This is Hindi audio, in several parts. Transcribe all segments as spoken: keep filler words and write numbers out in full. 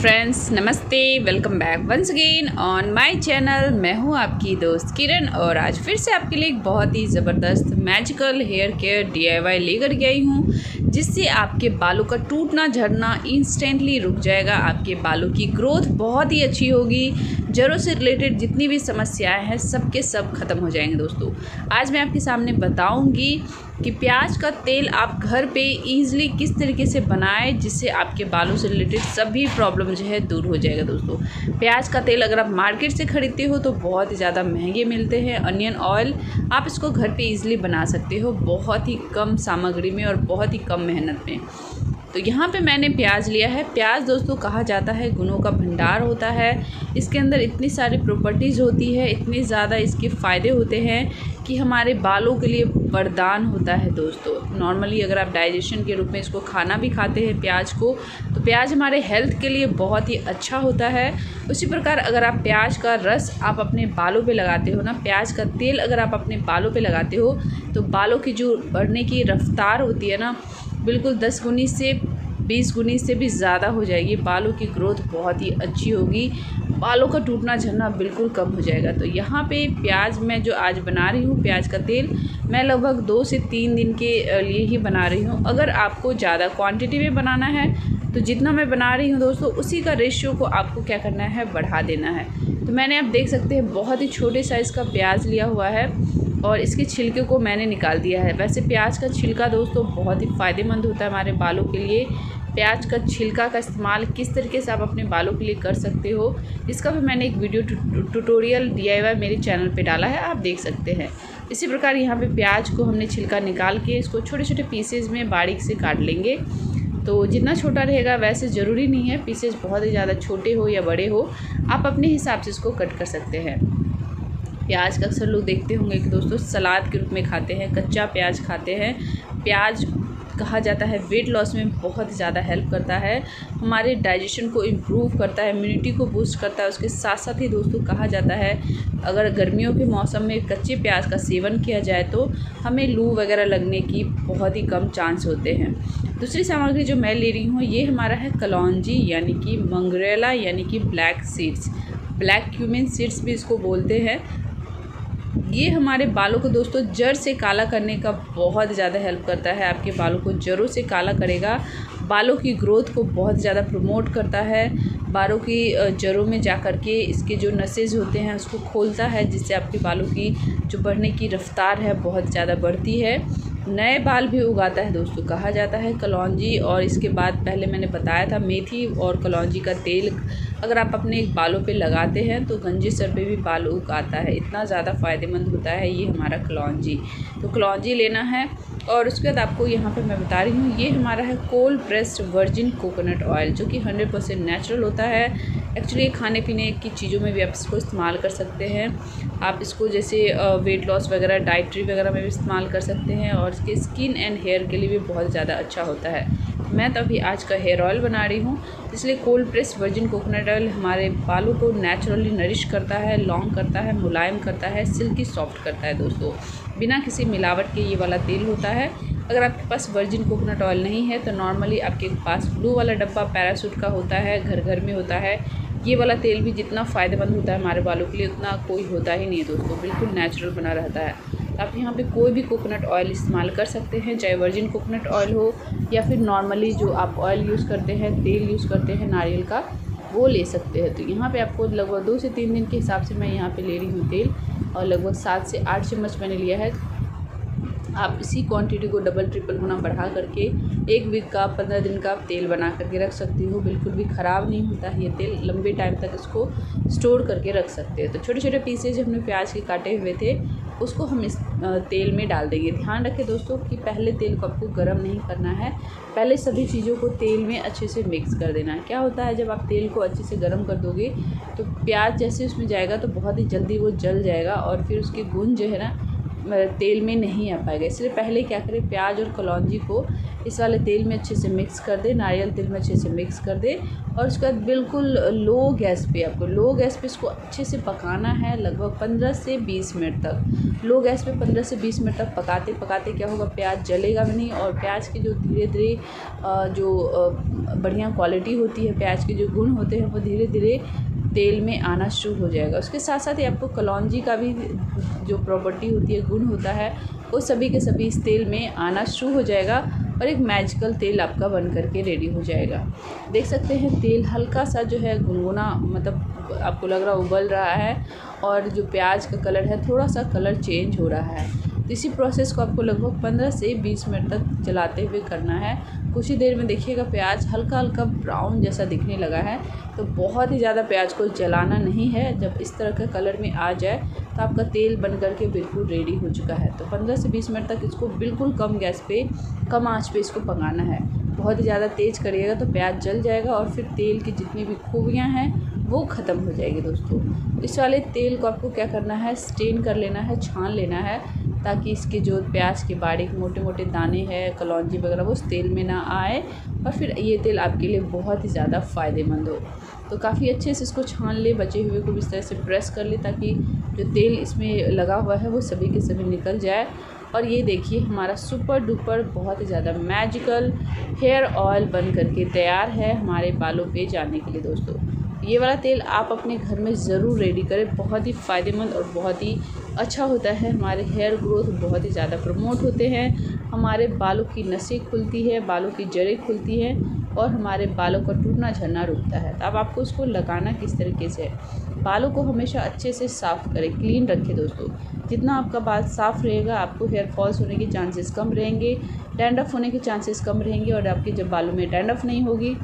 फ्रेंड्स, नमस्ते। Welcome back once again on my channel. मैं हूं आपकी दोस्त किरण और आज फिर से आपके लिए एक बहुत ही ज़बरदस्त मैजिकल हेयर केयर डीआईवाई लेकर के आई हूं, जिससे आपके बालों का टूटना झड़ना इंस्टेंटली रुक जाएगा। आपके बालों की ग्रोथ बहुत ही अच्छी होगी। जड़ों से रिलेटेड जितनी भी समस्याएं हैं सब के सब खत्म हो जाएंगे। दोस्तों, आज मैं आपके सामने बताऊंगी कि प्याज का तेल आप घर पे इजीली किस तरीके से बनाएं, जिससे आपके बालों से रिलेटेड सभी प्रॉब्लम जो है दूर हो जाएगा। दोस्तों, प्याज का तेल अगर आप मार्केट से ख़रीदते हो तो बहुत ही ज़्यादा महंगे मिलते हैं। अनियन ऑयल आप इसको घर पे इजीली बना सकते हो, बहुत ही कम सामग्री में और बहुत ही कम मेहनत में। तो यहाँ पे मैंने प्याज लिया है। प्याज दोस्तों कहा जाता है गुणों का भंडार होता है। इसके अंदर इतनी सारी प्रॉपर्टीज़ होती है, इतने ज़्यादा इसके फ़ायदे होते हैं कि हमारे बालों के लिए वरदान होता है। दोस्तों, नॉर्मली अगर आप डाइजेशन के रूप में इसको खाना भी खाते हैं प्याज को, तो प्याज हमारे हेल्थ के लिए बहुत ही अच्छा होता है। उसी प्रकार अगर आप प्याज का रस आप अपने बालों पे लगाते हो ना, प्याज का तेल अगर आप अपने बालों पे लगाते हो तो बालों की जो बढ़ने की रफ्तार होती है ना, बिल्कुल दस गुनी से बीस गुनी से भी ज़्यादा हो जाएगी। बालों की ग्रोथ बहुत ही अच्छी होगी, बालों का टूटना झड़ना बिल्कुल कम हो जाएगा। तो यहाँ पे प्याज मैं जो आज बना रही हूँ, प्याज का तेल मैं लगभग दो से तीन दिन के लिए ही बना रही हूँ। अगर आपको ज़्यादा क्वांटिटी में बनाना है तो जितना मैं बना रही हूँ दोस्तों, उसी का रेशियो को आपको क्या करना है, बढ़ा देना है। तो मैंने आप देख सकते हैं बहुत ही छोटे साइज़ का प्याज लिया हुआ है और इसके छिलके को मैंने निकाल दिया है। वैसे प्याज का छिलका दोस्तों बहुत ही फ़ायदेमंद होता है हमारे बालों के लिए। प्याज का छिलका का इस्तेमाल किस तरीके से आप अपने बालों के लिए कर सकते हो, इसका भी मैंने एक वीडियो ट्यूटोरियल डीआईवाई मेरे चैनल पे डाला है, आप देख सकते हैं। इसी प्रकार यहाँ पे प्याज को हमने छिलका निकाल के इसको छोटे छोटे पीसेज में बारीक से काट लेंगे। तो जितना छोटा रहेगा, वैसे ज़रूरी नहीं है पीसेज बहुत ही ज़्यादा छोटे हो या बड़े हो, आप अपने हिसाब से इसको कट कर सकते हैं। प्याज का अक्सर लोग देखते होंगे कि दोस्तों सलाद के रूप में खाते हैं, कच्चा प्याज खाते हैं। प्याज कहा जाता है वेट लॉस में बहुत ज़्यादा हेल्प करता है, हमारे डाइजेशन को इम्प्रूव करता है, इम्यूनिटी को बूस्ट करता है। उसके साथ साथ ही दोस्तों कहा जाता है अगर गर्मियों के मौसम में कच्चे प्याज का सेवन किया जाए तो हमें लू वगैरह लगने की बहुत ही कम चांस होते हैं। दूसरी सामग्री जो मैं ले रही हूँ ये हमारा है कलौंजी, यानी कि मंगरेला, यानी कि black seeds, black cumin seeds भी इसको बोलते हैं। ये हमारे बालों को दोस्तों जड़ से काला करने का बहुत ज़्यादा हेल्प करता है। आपके बालों को जड़ों से काला करेगा, बालों की ग्रोथ को बहुत ज़्यादा प्रमोट करता है। बालों की जड़ों में जा कर के इसके जो नसेज होते हैं उसको खोलता है, जिससे आपके बालों की जो बढ़ने की रफ्तार है बहुत ज़्यादा बढ़ती है। नए बाल भी उगाता है दोस्तों, कहा जाता है कलौंजी। और इसके बाद पहले मैंने बताया था मेथी और कलौंजी का तेल अगर आप अपने बालों पे लगाते हैं तो गंजे सर पे भी बाल उगाता है। इतना ज़्यादा फ़ायदेमंद होता है ये हमारा कलौंजी। तो कलौंजी लेना है और उसके बाद आपको यहाँ पे मैं बता रही हूँ ये हमारा है cold pressed virgin coconut oil, जो कि हंड्रेड परसेंट नेचुरल होता है। एक्चुअली खाने पीने की चीज़ों में भी आप इसको इस्तेमाल कर सकते हैं। आप इसको जैसे वेट लॉस वगैरह, डाइट्री वगैरह में भी इस्तेमाल कर सकते हैं और इसके स्किन एंड हेयर के लिए भी बहुत ज़्यादा अच्छा होता है। मैं तो अभी आज का हेयर ऑयल बना रही हूँ, इसलिए cold press virgin coconut oil हमारे बालों को नेचुरली नरिश करता है, लॉन्ग करता है, मुलायम करता है, सिल्की सॉफ्ट करता है। दोस्तों, बिना किसी मिलावट के ये वाला तेल होता है। अगर आपके पास वर्जिन कोकोनट ऑयल नहीं है तो नॉर्मली आपके पास ब्लू वाला डब्बा पैराशूट का होता है, घर घर में होता है। ये वाला तेल भी जितना फ़ायदेमंद होता है हमारे बालों के लिए उतना कोई होता ही नहीं है दोस्तों, बिल्कुल नेचुरल बना रहता है। आप यहाँ पे कोई भी कोकोनट ऑयल इस्तेमाल कर सकते हैं, चाहे वर्जिन कोकोनट ऑयल हो या फिर नॉर्मली जो आप ऑयल यूज़ करते हैं, तेल यूज़ करते हैं नारियल का, वो ले सकते हैं। तो यहाँ पे आपको लगभग दो से तीन दिन के हिसाब से मैं यहाँ पे ले रही हूँ तेल, और लगभग सात से आठ चम्मच मैंने लिया है। आप इसी क्वांटिटी को डबल ट्रिपल गुना बढ़ा करके एक वीक का, पंद्रह दिन का तेल बना करके रख सकती हो। बिल्कुल भी ख़राब नहीं होता है ये तेल, लंबे टाइम तक इसको स्टोर करके रख सकते हैं। तो छोटे छोटे पीसेज हमने प्याज के काटे हुए थे उसको हम इस तेल में डाल देंगे। ध्यान रखें दोस्तों कि पहले तेल को आपको गर्म नहीं करना है, पहले सभी चीज़ों को तेल में अच्छे से मिक्स कर देना है। क्या होता है जब आप तेल को अच्छे से गर्म कर दोगे तो प्याज जैसे उसमें जाएगा तो बहुत ही जल्दी वो जल जाएगा और फिर उसके गुण जो है ना तेल में नहीं आ पाएगा। इसलिए पहले क्या करें, प्याज और कलौंजी को इस वाले तेल में अच्छे से मिक्स कर दे, नारियल तेल में अच्छे से मिक्स कर दे। और उसके बाद बिल्कुल लो गैस पे आपको लो गैस पे इसको अच्छे से पकाना है, लगभग पंद्रह से बीस मिनट तक। लो गैस पे पंद्रह से बीस मिनट तक पकाते पकाते क्या होगा, प्याज जलेगा भी नहीं और प्याज की जो धीरे धीरे जो बढ़िया क्वालिटी होती है, प्याज के जो गुण होते हैं वो धीरे धीरे तेल में आना शुरू हो जाएगा। उसके साथ साथ ही आपको कलौंजी का भी जो प्रॉपर्टी होती है, गुण होता है, वो सभी के सभी इस तेल में आना शुरू हो जाएगा और एक मैजिकल तेल आपका बन करके रेडी हो जाएगा। देख सकते हैं तेल हल्का सा जो है गुनगुना, मतलब आपको लग रहा उबल रहा है और जो प्याज का कलर है थोड़ा सा कलर चेंज हो रहा है। तो इसी प्रोसेस को आपको लगभग पंद्रह से बीस मिनट तक चलाते हुए करना है। कुछ ही देर में देखिएगा प्याज हल्का हल्का ब्राउन जैसा दिखने लगा है। तो बहुत ही ज़्यादा प्याज को जलाना नहीं है। जब इस तरह का कलर में आ जाए तो आपका तेल बन करके बिल्कुल रेडी हो चुका है। तो पंद्रह से बीस मिनट तक इसको बिल्कुल कम गैस पे, कम आंच पे इसको पकाना है। बहुत ही ज़्यादा तेज़ करिएगा तो प्याज जल जाएगा और फिर तेल की जितनी भी खूबियाँ हैं वो ख़त्म हो जाएगी दोस्तों। इस वाले तेल को आपको क्या करना है, स्टेन कर लेना है, छान लेना है, ताकि इसके जो प्याज के बारीक मोटे मोटे दाने हैं, कलौंजी वगैरह, वो उस तेल में ना आए और फिर ये तेल आपके लिए बहुत ही ज़्यादा फ़ायदेमंद हो। तो काफ़ी अच्छे से इसको छान ले, बचे हुए को इस तरह से प्रेस कर ले ताकि जो तेल इसमें लगा हुआ है वो सभी के सभी निकल जाए। और ये देखिए हमारा सुपर डुपर बहुत ही ज़्यादा मैजिकल हेयर ऑयल बन करके तैयार है हमारे बालों पे जाने के लिए दोस्तों। ये वाला तेल आप अपने घर में ज़रूर रेडी करें, बहुत ही फ़ायदेमंद और बहुत ही अच्छा होता है। हमारे हेयर ग्रोथ बहुत ही ज़्यादा प्रमोट होते हैं, हमारे बालों की नसें खुलती है, बालों की जड़ें खुलती हैं और हमारे बालों का टूटना झड़ना रुकता है। तो अब आपको इसको लगाना किस तरीके से, बालों को हमेशा अच्छे से साफ़ करें, क्लीन रखें दोस्तों। जितना आपका बाल साफ़ रहेगा आपको हेयर फॉल्स होने के चांसेस कम रहेंगे, डैंड्रफ होने के चांसेस कम रहेंगे और आपके जब बालों में डैंड्रफ नहीं होगी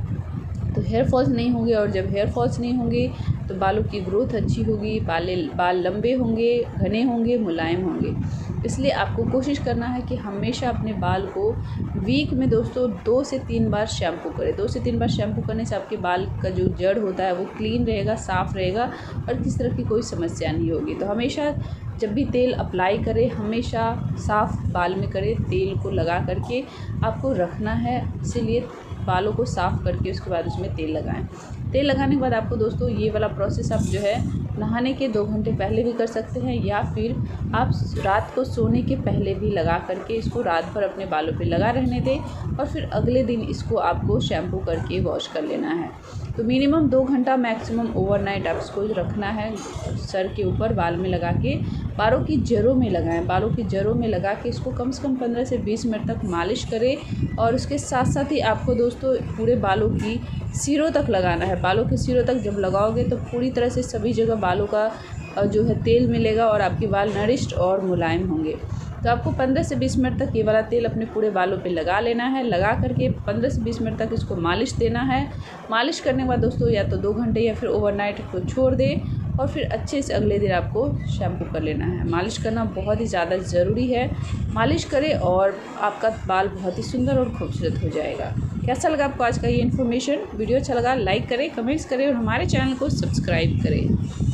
तो हेयर फॉल्स नहीं होंगे और जब हेयर फॉल्स नहीं होंगे तो बालों की ग्रोथ अच्छी होगी, बाल बाल लंबे होंगे, घने होंगे, मुलायम होंगे। इसलिए आपको कोशिश करना है कि हमेशा अपने बाल को वीक में दोस्तों दो से तीन बार शैम्पू करें। दो से तीन बार शैम्पू करने से आपके बाल का जो जड़ होता है वो क्लीन रहेगा, साफ़ रहेगा और किसी तरह की कोई समस्या नहीं होगी। तो हमेशा जब भी तेल अप्लाई करें हमेशा साफ़ बाल में करें, तेल को लगा करके आपको रखना है। इसीलिए बालों को साफ़ करके उसके बाद उसमें तेल लगाएं। तेल लगाने के बाद आपको दोस्तों ये वाला प्रोसेस आप जो है नहाने के दो घंटे पहले भी कर सकते हैं या फिर आप रात को सोने के पहले भी लगा करके इसको रात भर अपने बालों पे लगा रहने दें और फिर अगले दिन इसको आपको शैम्पू करके वॉश कर लेना है। तो मिनिमम दो घंटा मैक्सिमम ओवरनाइट आप इसको रखना है सर के ऊपर, बाल में लगा के बालों की जड़ों में लगाएं। बालों की जड़ों में लगा के इसको कम से कम पंद्रह से बीस मिनट तक मालिश करें और उसके साथ साथ ही आपको दोस्तों पूरे बालों की सिरों तक लगाना है। बालों के सिरों तक जब लगाओगे तो पूरी तरह से सभी जगह बालों का जो है तेल मिलेगा और आपके बाल नरिश्ड और मुलायम होंगे। तो आपको पंद्रह से बीस मिनट तक ये वाला तेल अपने पूरे बालों पे लगा लेना है। लगा करके पंद्रह से बीस मिनट तक इसको मालिश देना है। मालिश करने के बाद दोस्तों या तो दो घंटे या फिर ओवरनाइट को छोड़ दें और फिर अच्छे से अगले दिन आपको शैम्पू कर लेना है। मालिश करना बहुत ही ज़्यादा ज़रूरी है। मालिश करें और आपका बाल बहुत ही सुंदर और खूबसूरत हो जाएगा। कैसा लगा आपको आज का ये इन्फॉर्मेशन? वीडियो अच्छा लगा लाइक करें, कमेंट्स करें और हमारे चैनल को सब्सक्राइब करें।